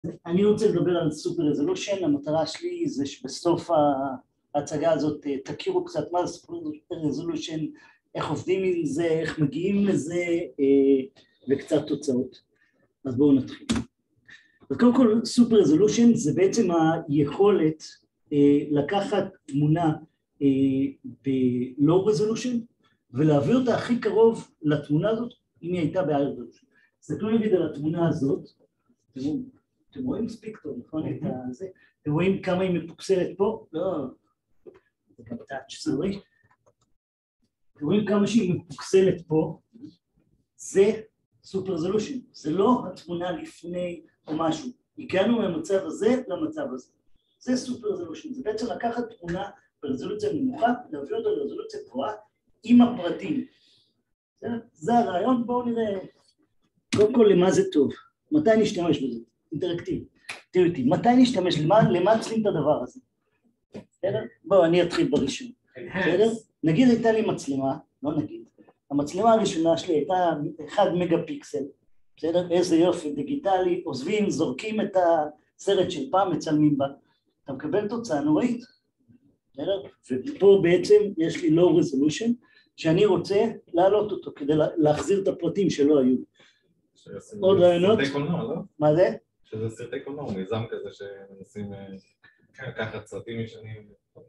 אני רוצה לדבר על סופר רזולושן, המטרה שלי זה שבסוף ההצגה הזאת תכירו קצת מה זה סופר רזולושן, איך עובדים עם זה, איך מגיעים לזה וקצת תוצאות. אז בואו נתחיל. אז קודם כל סופר רזולושן זה בעצם היכולת לקחת תמונה ב-low resolution ולהביא אותה הכי קרוב לתמונה הזאת אם היא הייתה ב-high resolution. תסתכלו נגיד על התמונה הזאת, אתם רואים מספיק טוב, נכון? אתם רואים כמה היא מפוקסלת פה? לא, זה גם טאץ', סורי. אתם רואים כמה שהיא מפוקסלת פה? זה סופר רזולושן, זה לא התמונה לפני או משהו. הגענו מהמצב הזה למצב הזה. זה סופר רזולושן, זה בעצם לקחת תמונה ברזולוציה נמוכה, להביא אותה לרזולוציה גבוהה עם הפרטים. זה הרעיון, בואו נראה קודם כל למה זה טוב, מתי נשתמש בזה, אינטראקטיבי. תראו איתי, מתי נשתמש, למה צריכים את הדבר הזה? בסדר? בואו, אני אתחיל בראשון. בסדר? נגיד הייתה לי מצלמה, לא נגיד, המצלמה הראשונה שלי הייתה 1 מגה פיקסל, בסדר? איזה יופי, דיגיטלי, עוזבים, זורקים את הסרט של פעם, מצלמים בה, אתה מקבל תוצאה נוראית, בסדר? ופה בעצם יש לי low resolution, שאני רוצה להעלות אותו כדי להחזיר את הפרטים שלא היו. עוד רעיונות? סרטי קולנוע, לא? מה זה? שזה סרטי קולנוע, מיזם כזה שמנסים לקחת סרטים ישנים.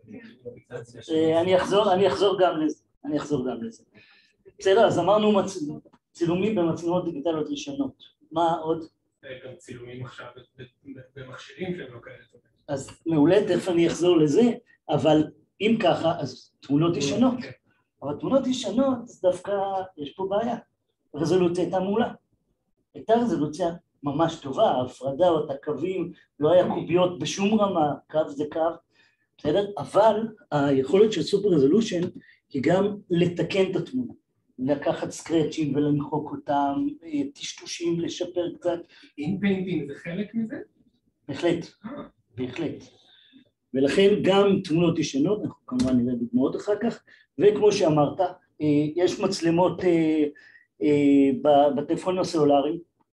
אני אחזור גם לזה. בסדר, אז אמרנו צילומים במצלמות דיגיטליות ראשונות. מה עוד? גם צילומים עכשיו במכשירים שהם לא כאלה. אז מעולה, תכף אני אחזור לזה, אבל אם ככה, אז תמונות ישנות. אבל תמונות ישנות, דווקא יש פה בעיה. הרזולוציה הייתה מעולה. הייתה רזולוציה ממש טובה, ההפרדה או את הקווים, לא היה קוביות בשום רמה, קו זה קו, בסדר? אבל היכולת של סופר רזולושן היא גם לתקן את התמונה, לקחת סקרצ'ים ולמחוק אותם, טשטושים, לשפר קצת. אינפיינטינג זה חלק מזה? בהחלט, בהחלט. ולכן גם תמונות ישנות, אנחנו כמובן נראה דוגמאות אחר כך, וכמו שאמרת, יש מצלמות בטלפונים הסלולריים,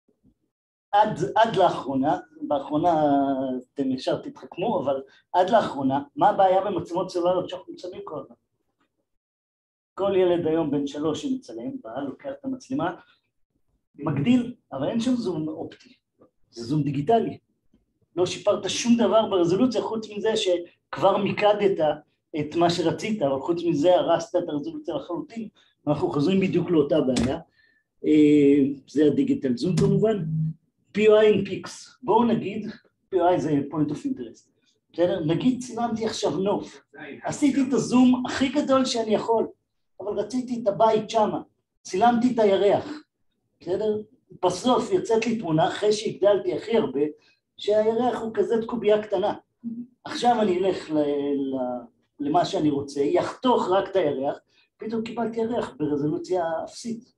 עד לאחרונה, באחרונה אתם ישר תתחכמו, אבל עד לאחרונה, מה הבעיה במצלמות סלולריות שאנחנו מצלמים כל הזמן? כל ילד היום בן 3 שמצלם, לוקח את המצלמה, מגדיל, אבל אין שם זום אופטי, זה זום דיגיטלי. לא שיפרת שום דבר ברזולוציה, חוץ מזה שכבר מיקדת את מה שרצית, אבל חוץ מזה הרסת את הרזולוציה לחלוטין, אנחנו חוזרים בדיוק לאותה בעיה, זה הדיגיטל זום כמובן, POI in PIX, בואו נגיד, POI זה point of interest, בסדר? נגיד צילמתי עכשיו נוף, עשיתי את הזום הכי גדול שאני יכול, אבל רציתי את הבית שמה, צילמתי את הירח, בסדר? בסוף יצאת לי תמונה, אחרי שהגדלתי הכי הרבה, שהירח הוא כזה קובייה קטנה. עכשיו אני אלך למה שאני רוצה, יחתוך רק את הירח, פתאום קיבלתי ירח ברזולוציה אפסית.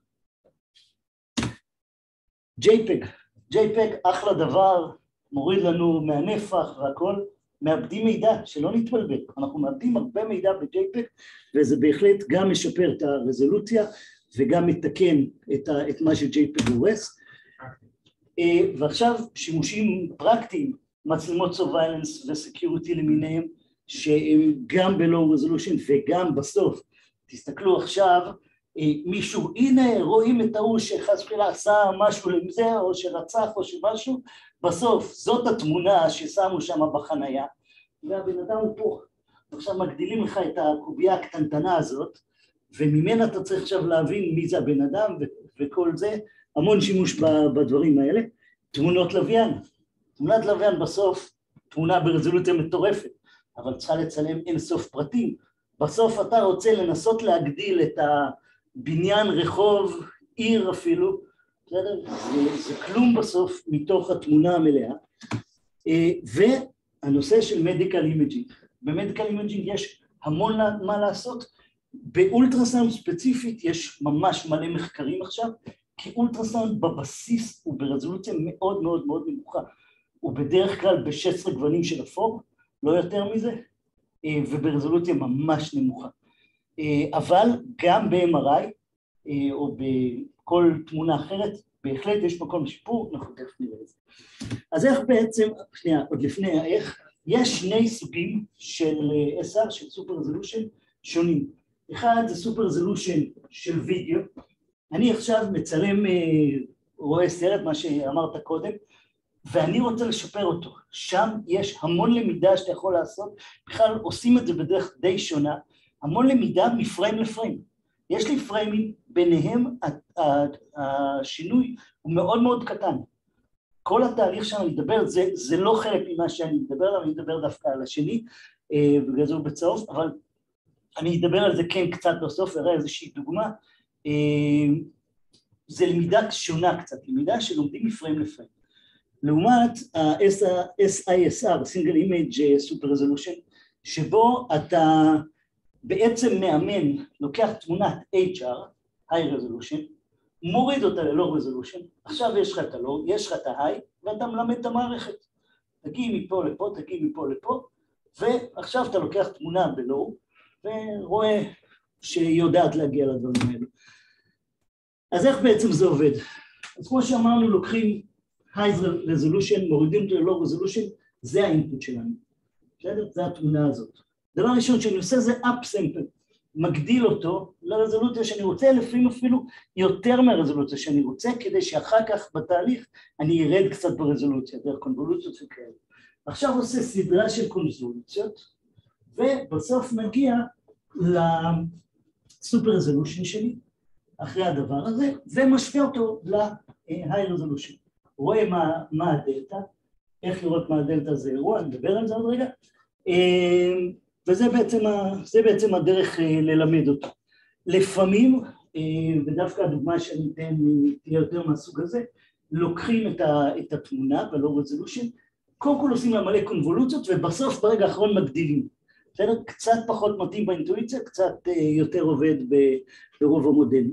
JPEG אחלה דבר, מוריד לנו מהנפח והכל, מאבדים מידע, שלא נתבלבל, אנחנו מאבדים הרבה מידע ב-JPEG, וזה בהחלט גם משפר את הרזולוציה, וגם מתקן את מה ש-JPEG הורס. ועכשיו שימושים פרקטיים, מצלמות surveillance וסקיוריטי למיניהם, שהם גם ב-low resolution וגם בסוף, תסתכלו עכשיו, מישהו, הנה רואים את ההוא שחס וחלילה עשה משהו לזה או שרצח או שמשהו, בסוף זאת התמונה ששמו שם בחנייה, והבן אדם הוא פה, עכשיו מגדילים לך את הקובייה הקטנטנה הזאת, וממנה אתה צריך עכשיו להבין מי זה הבן אדם וכל זה, המון שימוש בדברים האלה. תמונות לוויין, תמונת לוויין בסוף, תמונה ברזולוציה מטורפת, אבל צריכה לצלם אין סוף פרטים, בסוף אתה רוצה לנסות להגדיל את הבניין רחוב, עיר אפילו, בסדר? זה כלום בסוף מתוך התמונה המלאה, והנושא של מדיקל אימג'ינג, במדיקל אימג'ינג יש המון מה לעשות, באולטרסאונד ספציפית יש ממש מלא מחקרים עכשיו, כי אולטרסאונד בבסיס הוא ברזולוציה מאוד מאוד מאוד נמוכה, הוא בדרך כלל ב-16 גוונים של אפור, לא יותר מזה, וברזולוציה ממש נמוכה. אבל גם ב-MRI או בכל תמונה אחרת, בהחלט יש מקום לשיפור, אנחנו תכף נראה את זה. אז איך בעצם, שנייה, עוד לפני האיך, יש שני סוגים של SR, של סופר רזולושן שונים. אחד זה סופר רזולושן של וידאו, אני עכשיו מצלם, רואה סרט, מה שאמרת קודם, ואני רוצה לשפר אותו. שם יש המון למידה שאתה יכול לעשות, בכלל עושים את זה בדרך די שונה, המון למידה מפריים לפריים. יש לי פריימים, ביניהם השינוי הוא מאוד מאוד קטן. כל התהליך שאני מדבר, זה לא חלק ממה שאני מדבר עליו, אני מדבר דווקא על השני, בגלל זה הוא בצהוב, אבל אני אדבר על זה כן קצת בסוף, אראה איזושהי דוגמה. זה למידה שונה קצת, למידה שלומדים מפריים לפריים. לעומת ה-SISR, Single Image Super Resolution, שבו אתה בעצם מאמן, לוקח תמונת HR, High Resolution, מוריד אותה ל-Low Resolution, עכשיו יש לך את ה-Low, יש לך את ה-High, ואתה מלמד את המערכת. תגיעי מפה לפה, תגיעי מפה לפה, ועכשיו אתה לוקח תמונה ב-Low, ורואה שהיא יודעת להגיע לדברים האלו. אז איך בעצם זה עובד? אז כמו שאמרנו, לוקחים High Resolution, מורידים אותו ל-Low Resolution, זה האינפוט שלנו. בסדר? זה התמונה הזאת. דבר ראשון שאני עושה זה up-sample, מגדיל אותו לרזולוציה שאני רוצה, לפעמים אפילו יותר מהרזולוציה שאני רוצה, כדי שאחר כך בתהליך אני ארד קצת ברזולוציה, דרך קונבולוציות וכאלה. עכשיו עושה סדרה של קונבולוציות, ובסוף מגיע לסופר רזולושן שלי, אחרי הדבר הזה, ומשווה אותו ל-high resolution. רואה מה הדלטה, איך לראות מה הדלטה זה אירוע, נדבר על זה עוד רגע, וזה בעצם הדרך ללמד אותו. לפעמים, ודווקא הדוגמה שאני אתן תהיה יותר מהסוג הזה, לוקחים את התמונה ב-low resolution, קודם כל עושים לה מלא קונבולוציות, ובסוף ברגע האחרון מגדילים. בסדר? קצת פחות מתאים באינטואיציה, קצת יותר עובד ברוב המודלים.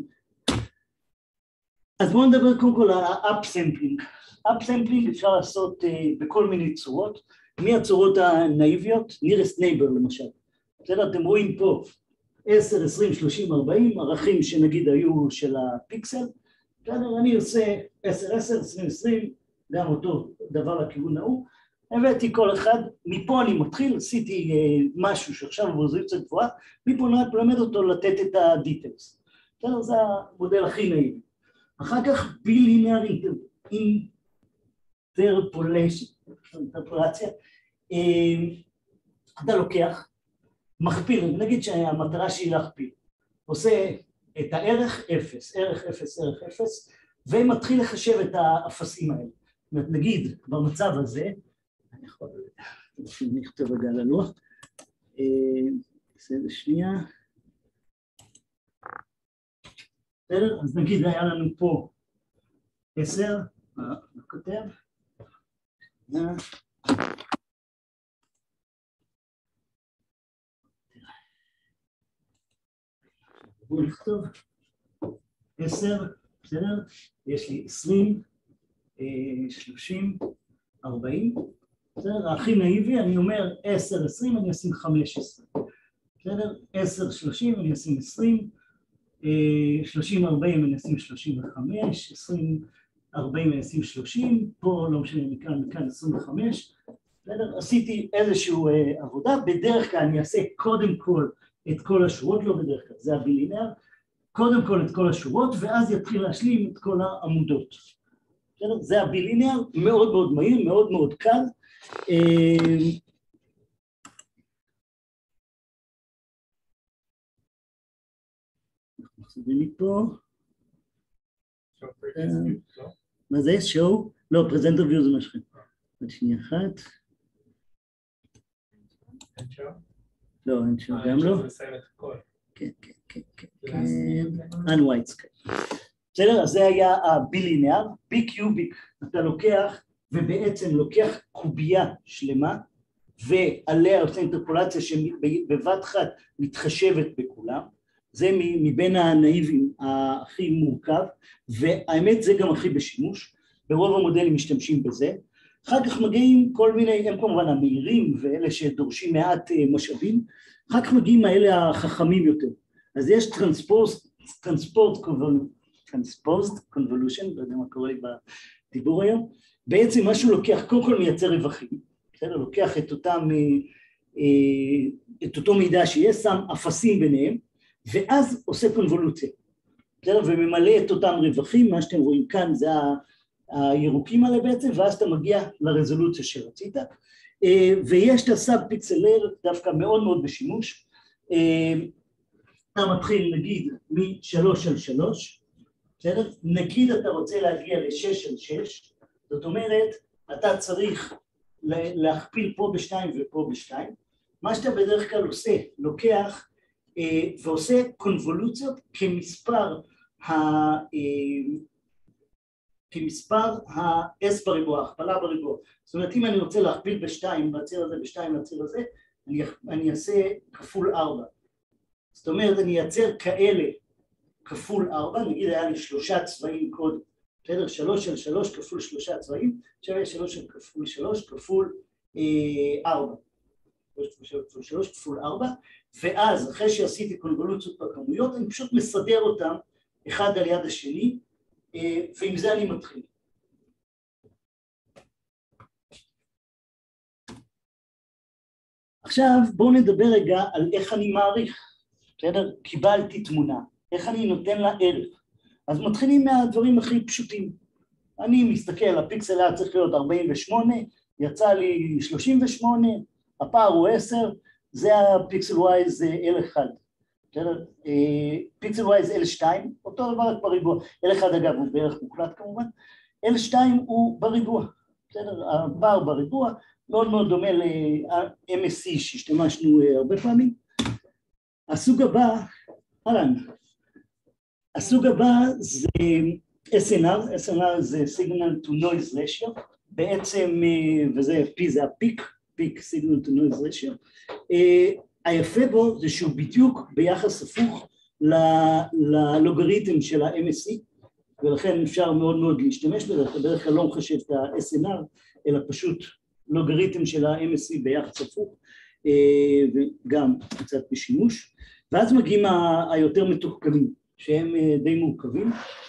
אז בואו נדבר קודם כל על ה-up-sampling. up-sampling אפשר לעשות בכל מיני צורות, מהצורות הנאיביות, nearest neighbor למשל. בסדר? אתם רואים פה 10, 20, 30, 40, ערכים שנגיד היו של הפיקסל. בסדר? אני עושה 10, 10, 20, 20, גם אותו דבר לכיוון ההוא. הבאתי כל אחד, מפה אני מתחיל, עשיתי משהו שעכשיו הוא רזולוציה גבוהה, מפה אני רק מלמד אותו לתת את הדיטלס. בסדר? זה המודל הכי נעים. אחר כך בילינאר אינטרפולציה, אתה לוקח, מכפיל, נגיד שהמטרה שלי להכפיל, עושה את הערך 0, ערך 0, ערך 0, ומתחיל לחשב את האפסים האלה. זאת אומרת, נגיד במצב הזה, אני יכול לכתוב רגע על הלוח, בסדר שנייה, בסדר? אז נגיד היה לנו פה 10, מה כותב? בואו נכתוב 10, בסדר? יש לי 20, 30, 40, בסדר? הכי נאיבי, אני אומר 10, 20, אני אשים 15, בסדר? 10, 30, אני אשים 20, 30, 40, אני אשים 35, 20, 40, אני אשים 30, פה לא משנה מכאן 25, בסדר? עשיתי איזושהי עבודה, בדרך כלל אני אעשה קודם כל את כל השורות, לא בדרך כלל, זה הבילינאר, קודם כל את כל השורות, ואז יתחיל להשלים את כל העמודות. בסדר? זה הבילינאר, מאוד מאוד מהיר, מאוד מאוד קל. זה מפה. מה זה? שואו? לא, פרזנטר ויו זה מה שלכם. עוד שנייה אחת. אין שואו? לא, אין שואו, גם לא. כן, כן, כן, כן. Unwhite sky. בסדר? אז זה היה הבילינאר, בי קיוביק, אתה לוקח ובעצם לוקח קובייה שלמה ועליה עושה אינטרפולציה שבבת אחת מתחשבת בכולם, זה מבין הנאיבים הכי מורכב, והאמת זה גם הכי בשימוש, ברוב המודלים משתמשים בזה, אחר כך מגיעים כל מיני, הם כמובן המהירים ואלה שדורשים מעט משאבים, אחר כך מגיעים האלה החכמים יותר, אז יש טרנספורט Transposed Convolution, לא יודע מה קורה לי בדיבור היום, בעצם מה שהוא לוקח, קודם כל מייצר רווחים, בסדר? לוקח את אותו מידע שיש, שם אפסים ביניהם, ואז עושה קונבולוציה, בסדר? וממלא את אותם רווחים, מה שאתם רואים כאן זה הירוקים האלה בעצם, ואז אתה מגיע לרזולוציה שרצית, ויש את הסאב פיקסלר דווקא מאוד מאוד בשימוש, אתה מתחיל נגיד מ3 על 3, בסדר? נגיד אתה רוצה להגיע ל6 על 6, זאת אומרת אתה צריך להכפיל פה ב2 ופה ב2, מה שאתה בדרך כלל עושה, לוקח ועושה קונבולוציות כמספר ה-S בריבוע, הכפלה בריבוע. זאת אומרת, אם אני רוצה להכפיל ב2, בציר הזה, ב2 לציר הזה, אני אעשה כפול 4. זאת אומרת, אני אייצר כאלה כפול 4, נגיד היה לי 3 צבעים קודם, בסדר? 3 על 3 כפול 3 צבעים, עכשיו יש 3 כפול 3 כפול 4. 3 כפול 4, ואז אחרי שעשיתי קונבולוציות בכמויות, אני פשוט מסדר אותם אחד על יד השני, ועם זה אני מתחיל. עכשיו בואו נדבר רגע על איך אני מעריך, בסדר? קיבלתי תמונה, איך אני נותן לה ערך. אז מתחילים מהדברים הכי פשוטים. אני מסתכל, הפיקסל היה צריך להיות 48, יצא לי 38, הפער הוא 10, זה הפיקסל ווייז L1, בסדר? פיקסל ווייז L2, אותו דבר רק בריבוע, L1 אגב הוא בערך מוחלט כמובן, L2 הוא בריבוע, בסדר? הפער בריבוע מאוד מאוד דומה ל-MSC שהשתמשנו הרבה פעמים. הסוג הבא זה SNR, SNR זה Signal to Noise Ratio, בעצם, וזה P זה הפיק, פיק Signal to Noise Ratio, היפה בו זה שהוא בדיוק ביחס הפוך ללוגריתם של ה-MSC, ולכן אפשר מאוד מאוד להשתמש בזה, אתה בדרך כלל לא מחשב את ה-SNR, אלא פשוט לוגריתם של ה-MSC ביחס הפוך, וגם קצת בשימוש, ואז מגיעים היותר מתוחכמים, שהם די מורכבים.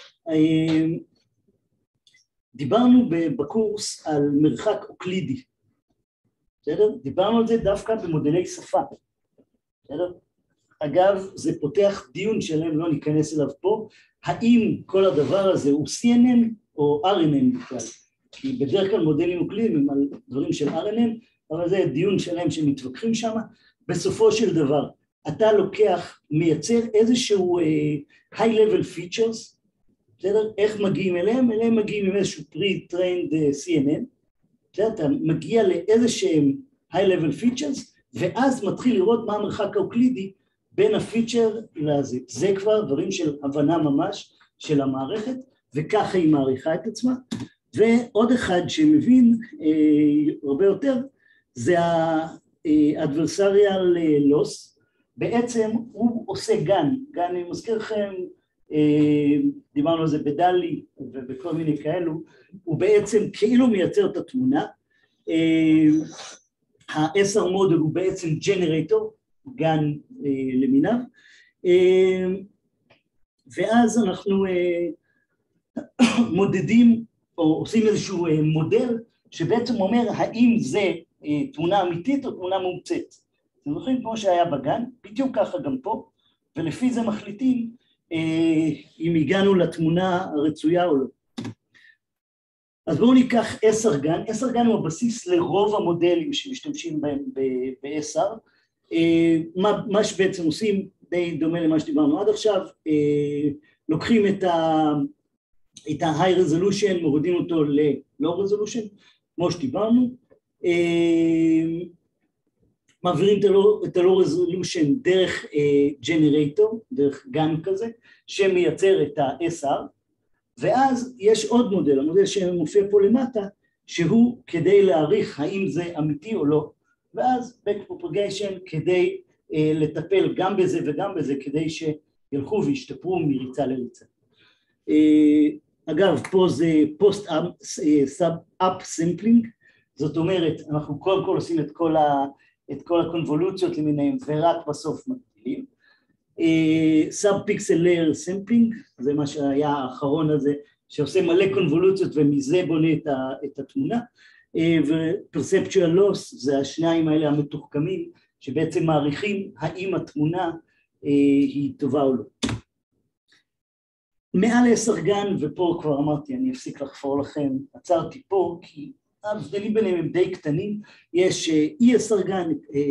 דיברנו בקורס על מרחק אוקלידי, בסדר? דיברנו על זה דווקא במודלי שפה, בסדר? אגב, זה פותח דיון שלהם, לא ניכנס אליו פה, האם כל הדבר הזה הוא CNN או RNN בכלל? כי בדרך כלל מודלים אוקלידיים הם על דברים של RNN, אבל זה דיון שלהם שמתווכחים שם. בסופו של דבר, אתה לוקח, מייצר איזשהו high-level features, בסדר? איך מגיעים אליהם? אליהם מגיעים עם איזשהו pre-trained CNN, בסדר? אתה מגיע לאיזשהם high-level features, ואז מתחיל לראות מה המרחק האוקלידי בין הפיצ'ר לזה. זה כבר דברים של הבנה ממש של המערכת, וככה היא מעריכה את עצמה. ועוד אחד שמבין הרבה יותר, זה ה-adversarial loss, בעצם הוא עושה גן, אני מזכיר לכם, דיברנו על זה בדלי ובכל מיני כאלו, הוא בעצם כאילו מייצר את התמונה, ה-SR מודל הוא בעצם ג'נרטור, גן למיניו, ואז אנחנו מודדים או עושים איזשהו מודל שבעצם אומר האם זה תמונה אמיתית או תמונה מומצאת. אתם זוכרים כמו שהיה בגן, בדיוק ככה גם פה, ולפי זה מחליטים אם הגענו לתמונה הרצויה או לא. אז בואו ניקח SR גן, SR גן הוא הבסיס לרוב המודלים שמשתמשים בהם ב-SR, מה שבעצם עושים די דומה למה שדיברנו עד עכשיו, לוקחים את ה-high resolution, מורידים אותו ל-low resolution, כמו שדיברנו, מעבירים את ה-low resolution דרך generator, דרך גן כזה, שמייצר את ה-SR, ואז יש עוד מודל, המודל שמופיע פה למטה, שהוא כדי להעריך האם זה אמיתי או לא, ואז back propagation כדי לטפל גם בזה וגם בזה, כדי שילכו וישתפרו מריצה לריצה. אגב, פה זה post-up sampling, זאת אומרת, אנחנו קודם כל עושים את כל הקונבולוציות למיניהם, ורק בסוף מגדילים, סאב פיקסל לייר סמפלינג, זה מה שהיה האחרון הזה, שעושה מלא קונבולוציות ומזה בונה את התמונה, ופרספצ'ואל לוס זה השניים האלה המתוחכמים, שבעצם מעריכים האם התמונה היא טובה או לא. מעל הסרגן, ופה כבר אמרתי, אני אפסיק לחפור לכם, עצרתי פה, כי ההבדלים ביניהם הם די קטנים, יש אי הסרגן,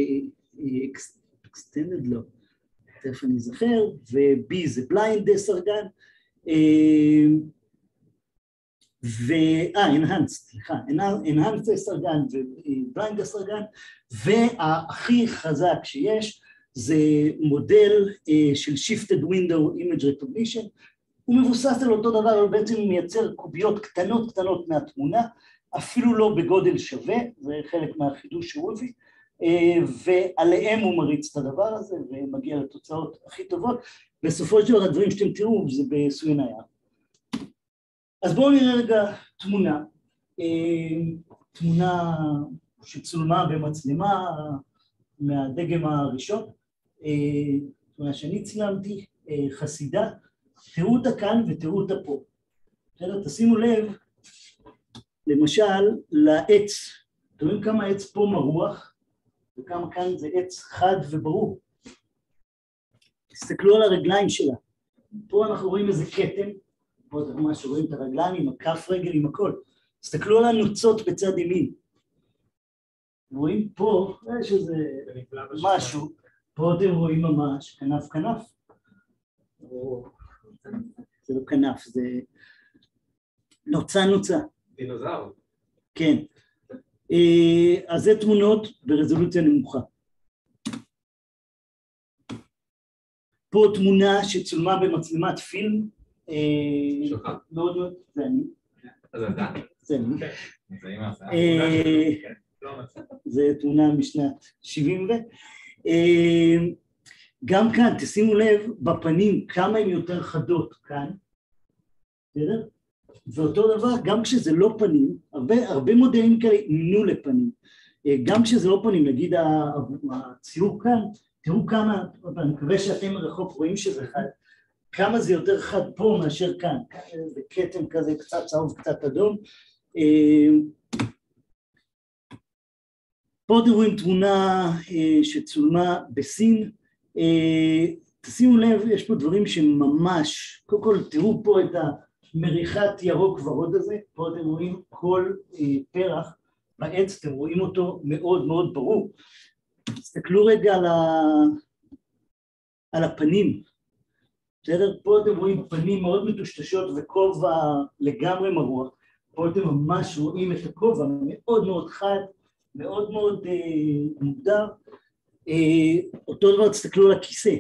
extended לא, תכף אני זוכר, ו-B זה blind הסרגן, enhanced, סליחה, enhanced הסרגן ו-blind הסרגן, והכי חזק שיש, זה מודל של Shifted Window Image Recognition, הוא מבוסס על אותו דבר, אבל בעצם הוא מייצר קוביות קטנות מהתמונה, אפילו לא בגודל שווה, זה חלק מהחידוש שהוא הביא, ועליהם הוא מריץ את הדבר הזה, ומגיע לתוצאות הכי טובות. בסופו של דבר הדברים שאתם תראו, זה בסוין היער. אז בואו נראה רגע תמונה, תמונה שצולמה במצלמה מהדגם הראשון, תמונה שאני צילמתי, חסידה, תראו אותה כאן ותראו אותה פה. תשימו לב, למשל, לעץ. אתם רואים כמה עץ פה מרוח, וכמה כאן זה עץ חד וברור. תסתכלו על הרגליים שלה. פה אנחנו רואים איזה קטן, פה אתם ממש רואים את הרגליים עם הכף רגל, עם הכל. תסתכלו על הנוצות בצד ימין. רואים פה, יש איזה משהו, פה אתם רואים ממש כנף. זה לא כנף, זה נוצה. דינוזאור. כן. אז זה תמונות ברזולוציה נמוכה. פה תמונה שצולמה במצלמת פילם. שלך? מאוד, זה אני. זה אתה? זה אני. זה אימא. זה תמונה משנת 70 גם כאן, תשימו לב, בפנים כמה הן יותר חדות כאן, בסדר? ואותו דבר, גם כשזה לא פנים, הרבה מודלים כאלה ימנו לפנים, גם כשזה לא פנים, נגיד הציור כאן, תראו כמה, אני מקווה שאתם רחוק רואים שזה חד, כמה זה יותר חד פה מאשר כאן, זה קטן כזה, קצת צהוב, קצת אדום. פה אתם רואים תמונה שצולמה בסין, תשימו לב, יש פה דברים שממש, קודם כל תראו פה את המריחת ירוק ורוד הזה, פה אתם רואים כל פרח בעץ, אתם רואים אותו מאוד מאוד ברור. תסתכלו רגע על הפנים, בסדר? פה אתם רואים פנים מאוד מטושטשות וכובע לגמרי מרוח, פה אתם ממש רואים את הכובע מאוד מאוד חד, מאוד מאוד מוגדר. אותו דבר תסתכלו על הכיסא.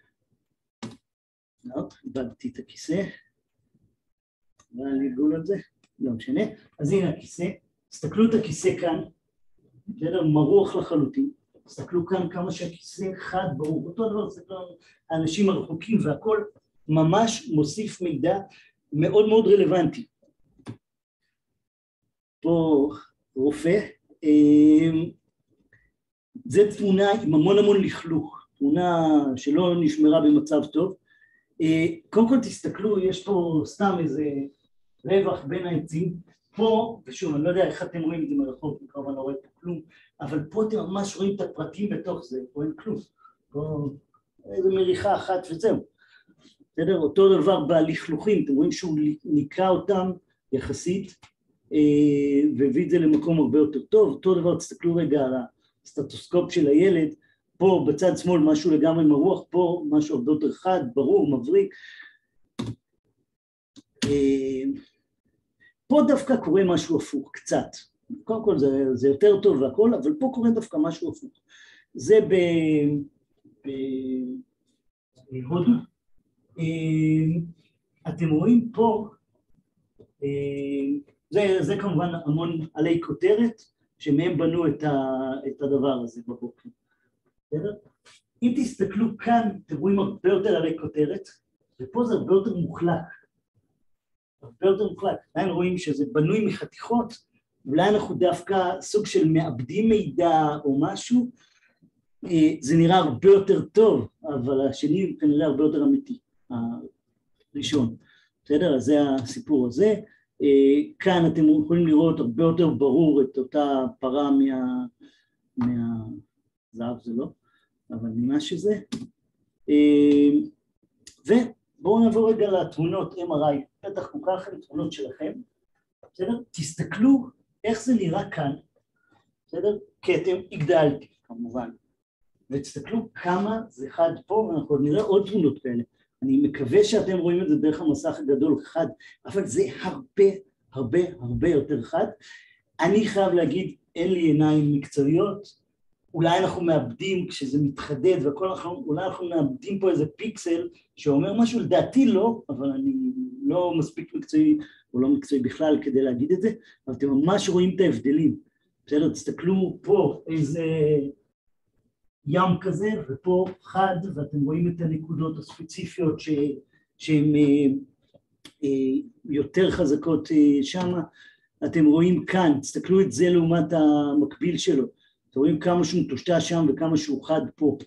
לא, איבדתי את הכיסא. אני אגול על זה, לא משנה. אז הנה הכיסא, תסתכלו את הכיסא כאן, בסדר, מרוח לחלוטין. תסתכלו כאן כמה שהכיסא חד, ברור. אותו דבר, תסתכלו על האנשים הרחוקים והכל ממש מוסיף מידע מאוד מאוד רלוונטי. פה רופא. זו תמונה עם המון לכלוך, תמונה שלא נשמרה במצב טוב. קודם כל תסתכלו, יש פה סתם איזה רווח בין העצים, פה, ושוב, אני לא יודע איך אתם רואים את זה מרחוק, אני כמובן לא רואה פה כלום, אבל פה אתם ממש רואים את הפרטים בתוך זה, פה אין כלום, פה איזו מריחה אחת וזהו. בסדר? אותו דבר בלכלוכים, אתם רואים שהוא ניקה אותם יחסית, והביא את זה למקום הרבה יותר טוב. אותו דבר, תסתכלו רגע על הסטטוסקופ של הילד, פה בצד שמאל משהו לגמרי מרוח, פה משהו הרבה יותר חד, ברור, מבריק. פה דווקא קורה משהו הפוך, קצת. קודם כל זה יותר טוב והכל, אבל פה קורה דווקא משהו הפוך. זה בהודו. אתם רואים פה, זה כמובן המון עלי כותרת, שמהם בנו את הדבר הזה בבוקר. אם תסתכלו כאן, אתם רואים הרבה יותר עלי כותרת, ופה זה הרבה יותר מוחלק. הרבה יותר מוחלק. עדיין רואים שזה בנוי מחתיכות, אולי אנחנו דווקא סוג של מאבדים מידע או משהו, זה נראה הרבה יותר טוב, אבל השני כנראה הרבה יותר אמיתי, הראשון. בסדר? אז זה הסיפור הזה. כאן אתם יכולים לראות הרבה יותר ברור את אותה פרה מהזהב, זה לא, אבל ממה שזה. ובואו נעבור רגע לתמונות MRI, בטח מוכר לכם תמונות שלכם. בסדר? תסתכלו איך זה נראה כאן, בסדר? כי אתם הגדלתי, כמובן. ותסתכלו כמה זה חד פה, ואנחנו עוד נראה עוד תמונות כאלה. אני מקווה שאתם רואים את זה דרך המסך הגדול חד, אבל זה הרבה, הרבה, הרבה יותר חד. אני חייב להגיד, אין לי עיניים מקצועיות, אולי אנחנו מאבדים כשזה מתחדד, אולי אנחנו מאבדים פה איזה פיקסל שאומר משהו, לדעתי לא, אבל אני לא מספיק מקצועי, או לא מקצועי בכלל כדי להגיד את זה, אבל אתם ממש רואים את ההבדלים. בסדר, תסתכלו פה איזה ים כזה, ופה חד, ואתם רואים את הנקודות הספציפיות שהן יותר חזקות שם. אתם רואים כאן, תסתכלו את זה לעומת המקביל שלו. אתם רואים כמה שהוא מטושטש שם וכמה שהוא חד פה.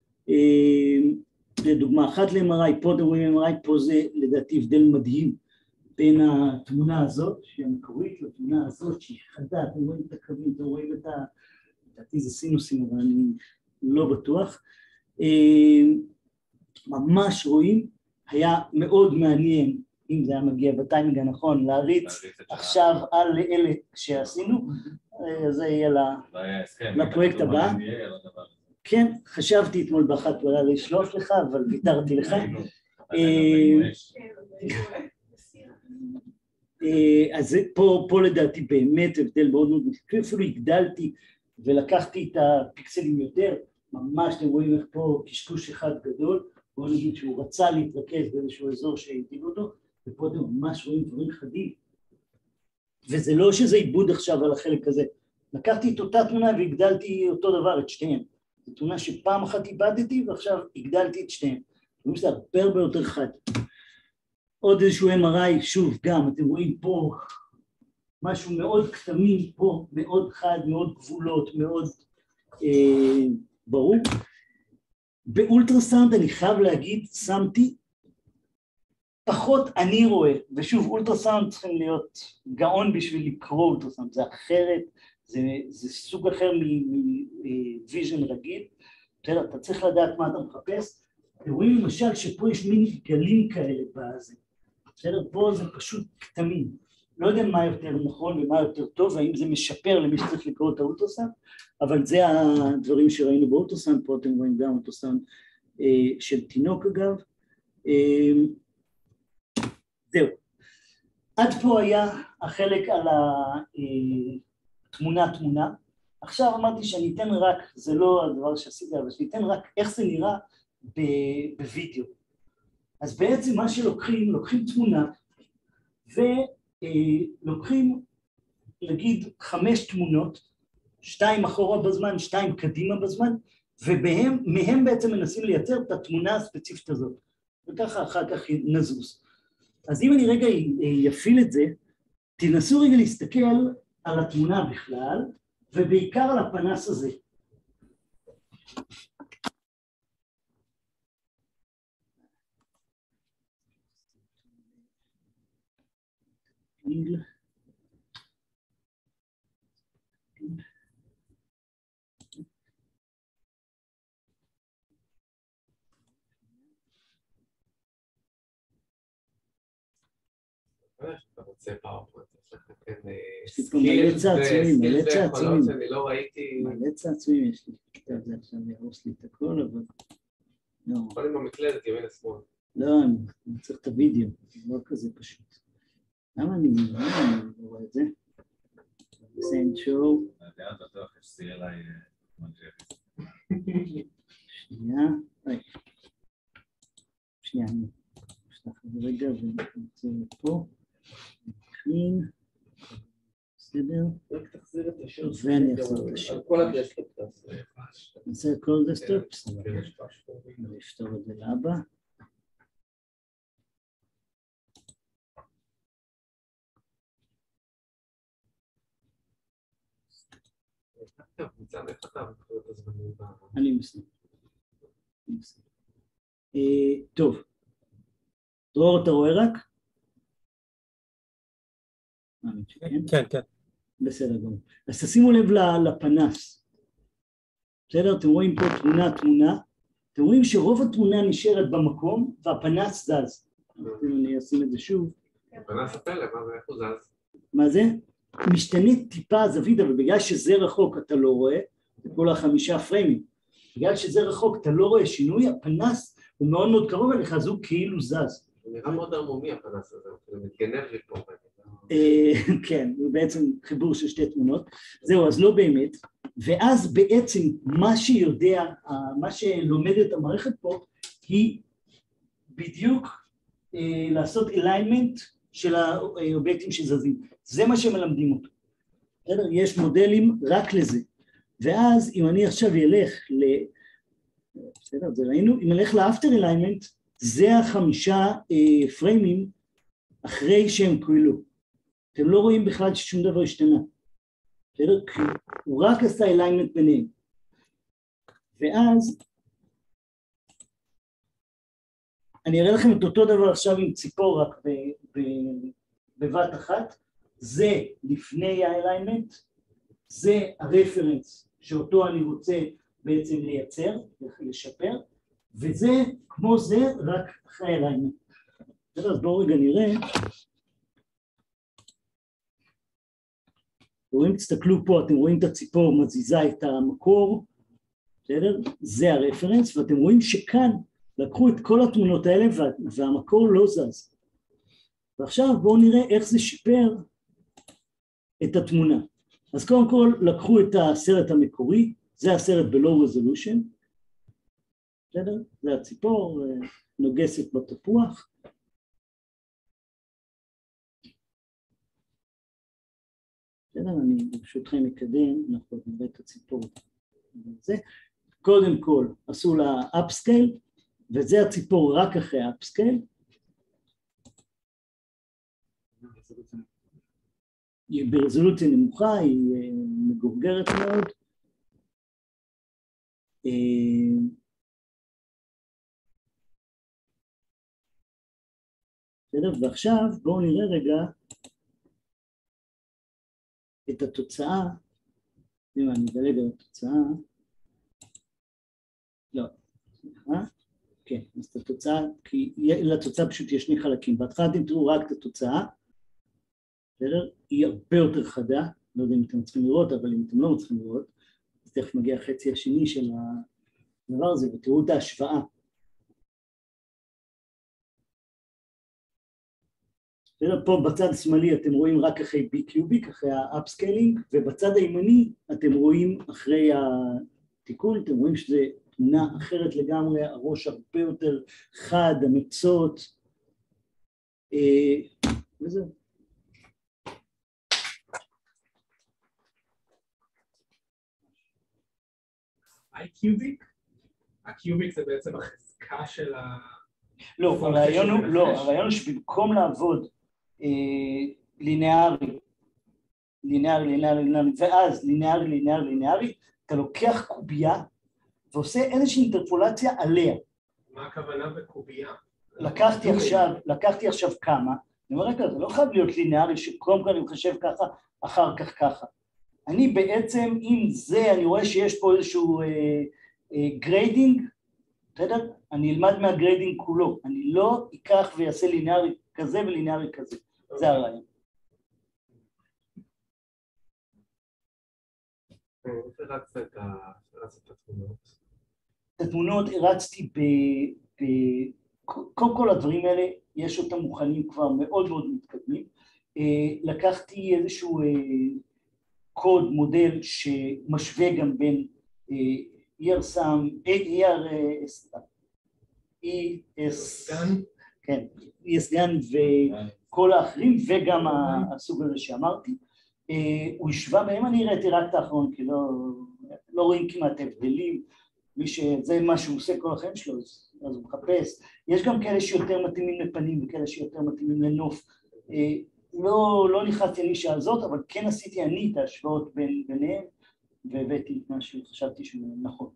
לדוגמה אחת ל-MRI, פה אתם רואים MRI, פה זה לדעתי הבדל מדהים בין התמונה הזאת, שהיא המקורית, לתמונה הזאת שהיא חדה, אתם רואים את הקווים, אתם רואים את לדעתי זה סינוסים, אבל אני לא בטוח. ממש רואים, היה מאוד מעניין, אם זה היה מגיע בטיימינג הנכון, להריץ עכשיו על אלה שעשינו, זה יהיה לפרויקט הבא. כן, חשבתי אתמול באחת בלילה לשלוח לך, אבל ויתרתי לך. אז פה לדעתי באמת הבדל מאוד מאוד משקף, אפילו הגדלתי ולקחתי את הפיקסלים יותר, ממש אתם רואים איך פה קשקוש אחד גדול, בואו נגיד שהוא רצה להתרכז באיזשהו אזור שהייתיג אותו, ופה אתם ממש רואים דברים חדים. וזה לא שזה עיבוד עכשיו על החלק הזה, לקחתי את אותה תמונה והגדלתי אותו דבר, את שתיהם. זו תמונה שפעם אחת איבדתי ועכשיו הגדלתי את שתיהם. זה הרבה יותר חד. עוד איזשהו MRI, שוב גם, אתם רואים פה משהו מאוד קטמי, פה מאוד חד, מאוד גבולות, מאוד ברור. באולטרסאונד אני חייב להגיד, שמתי פחות אני רואה, ושוב אולטרסאונד צריכים להיות גאון בשביל לקרוא אולטרסאונד, זה אחרת, זה סוג אחר מוויז'ן רגיל, אתה צריך לדעת מה אתה מחפש, אתם רואים למשל שפה יש מין גלים כאלה בזה, פה זה פשוט קטמים, לא יודע מה יותר נכון ומה יותר טוב, האם זה משפר למי שצריך לקרוא את האולטרסאונד, אבל זה הדברים שראינו באולטרסאונד, פה אתם רואים גם אולטרסאונד של תינוק אגב, זהו, עד פה היה החלק על התמונה, עכשיו אמרתי שאני אתן רק, זה לא הדבר שעשיתי, אבל שאני אתן רק איך זה נראה בווידאו. אז בעצם מה שלוקחים, לוקחים תמונה, ולוקחים נגיד 5 תמונות, 2 אחורה בזמן, 2 קדימה בזמן, ומהם בעצם מנסים לייצר את התמונה הספציפית הזאת, וככה אחר כך נזוז. אז אם אני רגע יפיל את זה, תנסו רגע להסתכל על התמונה בכלל, ובעיקר על הפנס הזה. אתה רוצה פאורפוינט, יש לי פה מלא צעצועים, מלא צעצועים. אני לא ראיתי... מלא צעצועים יש לי. זה עכשיו ירוס לי את הכל, אבל... לא. יכול עם המקלדת, ימין לשמאל. לא, אני צריך את הוידאו, זה לא כזה פשוט. למה אני לא רואה את זה? סנד שואו. אני יודע, אתה בטוח שתהיה אליי שנייה, אני אשלח את זה רגע ונמצא לפה. נכין. בסדר? רק תחזיר את השם. ואני אחזור את השם. על כל הדסקטופ תעשה. נעשה כל דסקטופ? בסדר. אני אפתור את זה לאבא. מצד איך אתה מבחינת הזמנים? אני מסיים. טוב. דרור, אתה רואה רק? כן, כן. בסדר גמור. אז תשימו לב לפנס. בסדר? אתם רואים פה תמונה. אתם רואים שרוב התמונה נשארת במקום והפנס זז. אני אשים את זה שוב. פנס הפלא, מה זה? איך הוא זז? מה זה? משתנה טיפה הזווית, אבל בגלל שזה רחוק אתה לא רואה, זה כל 5 פריימים. בגלל שזה רחוק אתה לא רואה שינוי, הפנס הוא מאוד מאוד קרוב אליך, אז הוא כאילו זז. הוא נראה מאוד ערמומי הפנס הזה, הוא מתגנב לי פה. כן, הוא בעצם חיבור של 2 תמונות. זהו, אז לא באמת. ואז בעצם מה שיודע, מה שלומדת המערכת פה, היא בדיוק לעשות alignment של האובייקטים שזזים. זה מה שמלמדים אותו. בסדר? יש מודלים רק לזה. ואז אם אני עכשיו ילך בסדר, זה ראינו, אם אני אלך לאפטר alignment, זה 5 פריימים אחרי שהם קוילו. אתם לא רואים בכלל ששום דבר השתנה. בסדר? הוא רק עשה alignment ביניהם. ואז אני אראה לכם את אותו דבר עכשיו עם ציפור רק בבת אחת. זה לפני ה-alignment, זה הרפרנס שאותו אני רוצה בעצם לייצר, לשפר, וזה כמו זה רק אחרי ה-alignment. אז בואו רגע נראה. רואים, תסתכלו פה, אתם רואים את הציפור מזיזה את המקור, בסדר? זה הרפרנס, ואתם רואים שכאן לקחו את כל התמונות האלה והמקור לא זז. ועכשיו בואו נראה איך זה שיפר את התמונה. אז קודם כל לקחו את הסרט המקורי, זה הסרט ב-low resolution, בסדר? זה הציפור, נוגסת בתפוח. בסדר? אני ברשותכם אקדם, אנחנו נראה את הציפור. קודם כל עשו לה upscale, וזה הציפור רק אחרי upscale. היא ברזולוציה נמוכה, היא מגורגרת מאוד. בסדר? ועכשיו בואו נראה רגע את התוצאה. אם אני אדלג על התוצאה. לא, סליחה. כן, אז את התוצאה, כי לתוצאה פשוט יש 2 חלקים. בהתחלה אתם תראו רק את התוצאה. בסדר? היא הרבה יותר חדה, לא יודע אם אתם צריכים לראות, אבל אם אתם לא צריכים לראות, אז תכף מגיע החצי השני של הדבר הזה, ותראו את ההשוואה. בסדר? פה בצד שמאלי אתם רואים רק אחרי בי קיוביק, אחרי האפסקיילינג, ובצד הימני אתם רואים אחרי התיקון, אתם רואים שזה תמונה אחרת לגמרי, הראש הרבה יותר חד, הנוצות, וזהו. הקיוביק? הקיוביק זה בעצם החזקה של לא, הרעיון הוא שבמקום לעבוד לינארי, ואז לינארי, אתה לוקח קובייה ועושה איזושהי אינטרפולציה עליה. מה הכוונה בקובייה? לקחתי עכשיו כמה, אני אומר, רגע, זה לא חייב להיות לינארי שקודם כל אני מחשב ככה, אחר כך ככה. אני בעצם, עם זה אני רואה שיש פה איזשהו גריידינג, בסדר? אני אלמד מהגריידינג כולו, אני לא אקח ויעשה לינארי כזה ולינארי כזה, זה הרעיון. איך הרצת את התמונות? את התמונות הרצתי קודם כל הדברים האלה, יש אותם מוכנים כבר מאוד מאוד מתקדמים. לקחתי איזשהו קוד, מודל שמשווה גם בין ESGAN וכל האחרים, וגם הסוג הזה שאמרתי. הוא השווה בהם, אני ראיתי רק את האחרון, כי לא רואים כמעט הבדלים, זה מה שהוא עושה כל החיים שלו, אז הוא מחפש. יש גם כאלה שיותר מתאימים לפנים וכאלה שיותר מתאימים לנוף. לא נכנסתי לנישה הזאת, אבל כן עשיתי אני את ההשוואות ביניהם, והבאתי את מה שחשבתי שהוא נכון.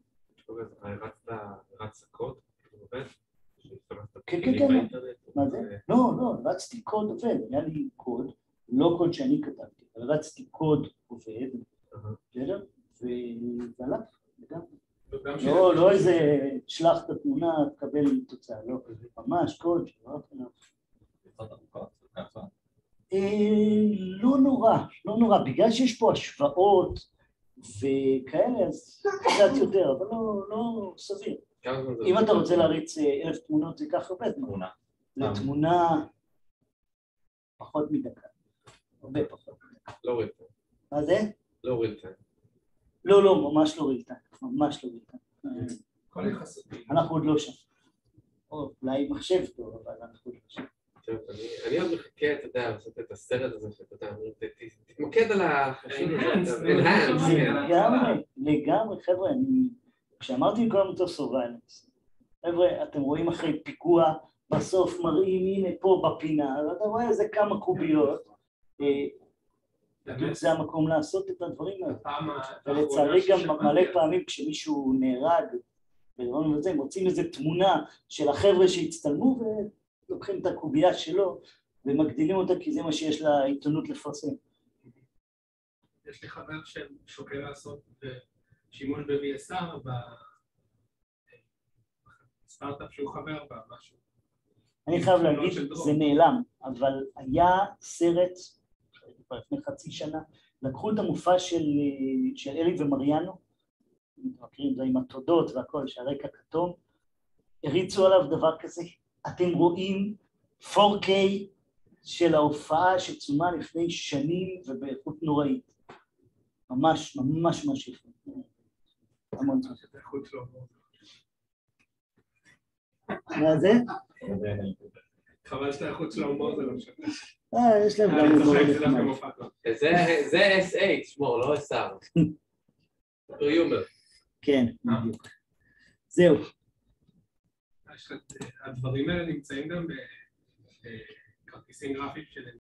רצת קוד? עובד? כן, כן, כן. מה זה? לא, רצתי קוד עובד, היה לי קוד, לא קוד שאני כתבתי, אבל רצתי קוד עובד, בסדר? והלך, לגמרי. לא איזה שלח את התמונה, תקבל תוצאה, לא, ממש קוד שרק לא נורא, בגלל שיש פה השוואות וכאלה, אז קצת יותר, אבל לא סביר. אם אתה רוצה להריץ 1,000 תמונות, זה ייקח הרבה זמן. לתמונה פחות מדקה, הרבה פחות. לא רילטיים. מה זה? לא רילטיים. לא, ממש לא רילטיים, ממש לא רילטיים. כל יחסותי. אנחנו עוד לא שם. אולי מחשב טוב, אבל אנחנו עוד לא שם. טוב, אני עוד מחכה, אתה יודע, לעשות את הסרט הזה, שאתה יודע, תתמקד על לגמרי, חבר'ה, כשאמרתי לכולם אותו סורביילנס, חבר'ה, אתם רואים אחרי פיגוע, בסוף מראים, הנה פה בפינה, ואתה רואה איזה כמה קוביות, בדיוק זה המקום לעשות את הדברים האלה. ולצערי גם מלא פעמים כשמישהו נהרג, מוצאים איזו תמונה של החבר'ה שהצטלמו ולוקחים את הקובייה שלו ומגדילים אותה כי זה מה שיש לעיתונות לפרסם. יש לי חבר ששוקל לעשות שימוש ב-VSR בסטארט-אפ שהוא חבר בה, משהו. אני חייב להגיד, זה נעלם, אבל היה סרט, כבר לפני חצי שנה, לקחו את המופע של אלי ומריאנו, מכירים זה עם התודות והכל, שהרקע כתום, הריצו עליו דבר כזה, אתם רואים 4K של ההופעה שצומה לפני שנים ובאיכות נוראית. ממש יפה. המון צורך. מה זה? חבל שאתה איכות של ההומור זה לא שווה. יש להם גם הומור. זה SH, שמור, לא SR. יומר. כן, בדיוק. זהו. הדברים האלה נמצאים גם בכרטיסים גרפיים של